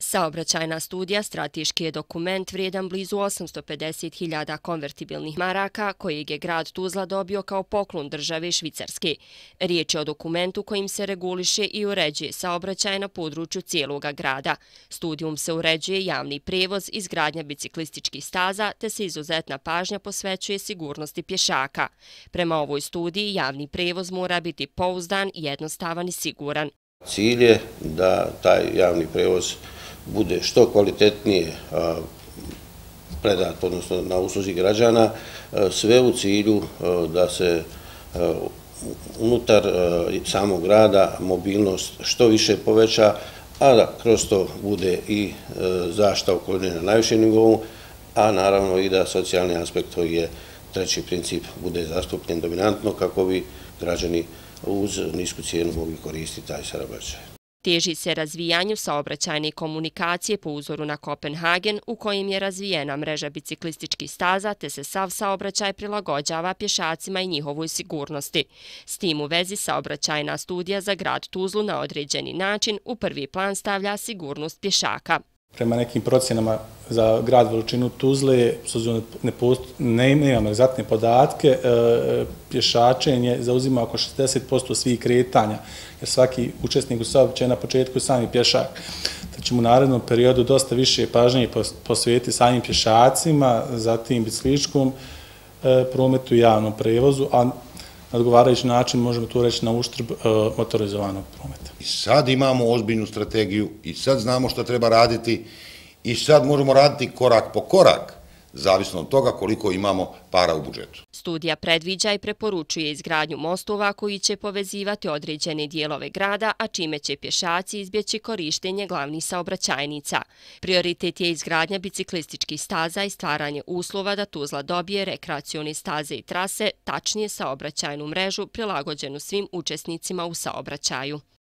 Saobraćajna studija strateški je dokument vrijedan blizu 850.000 konvertibilnih maraka kojeg je grad Tuzla dobio kao poklon države Švicarske. Riječ je o dokumentu kojim se reguliše i uređuje saobraćaj na području cijeloga grada. Studijom se uređuje javni prevoz, izgradnja biciklističkih staza te se izuzetna pažnja posvećuje sigurnosti pješaka. Prema ovoj studiji javni prevoz mora biti pouzdan, jednostavan i siguran. Cilj je da taj javni prevoz bude što kvalitetnije predat, odnosno na usluzi građana, sve u cilju da se unutar samog grada mobilnost što više poveća, a da kroz to bude i zaštita okoline na najvišem nivou, a naravno i da socijalni aspekt, koji je treći princip, bude zastupljen dominantno kako bi građani uz nisku cijenu mogli koristiti taj saobraćaj. Teži se razvijanju saobraćajne komunikacije po uzoru na Kopenhagen, u kojem je razvijena mreža biciklističkih staza, te se sav saobraćaj prilagođava pješacima i njihovoj sigurnosti. S tim u vezi saobraćajna studija za grad Tuzlu na određeni način u prvi plan stavlja sigurnost pješaka. Prema nekim procjenama za grad veličinu Tuzle, nemamo egzaktne podatke, pješačenje zauzima oko 60% svih kretanja, jer svaki učesnik u saobraćaju na početku je sami pješak. Da ćemo u narednom periodu dosta više pažnje posvetiti samim pješacima, zatim biciklističkom prometu i javnom prevozu, a na odgovarajući način možemo to reći na uštrb motorizovanog prometa. I sad imamo ozbiljnu strategiju i sad znamo što treba raditi i sad možemo raditi korak po korak, zavisno od toga koliko imamo para u budžetu. Studija predviđa i preporučuje izgradnju mostova koji će povezivati određene dijelove grada, a čime će pješaci izbjeći korištenje glavnih saobraćajnica. Prioritet je izgradnja biciklističkih staza i stvaranje uslova da Tuzla dobije rekreacione staze i trase, tačnije saobraćajnu mrežu prilagođenu svim učesnicima u saobraćaju.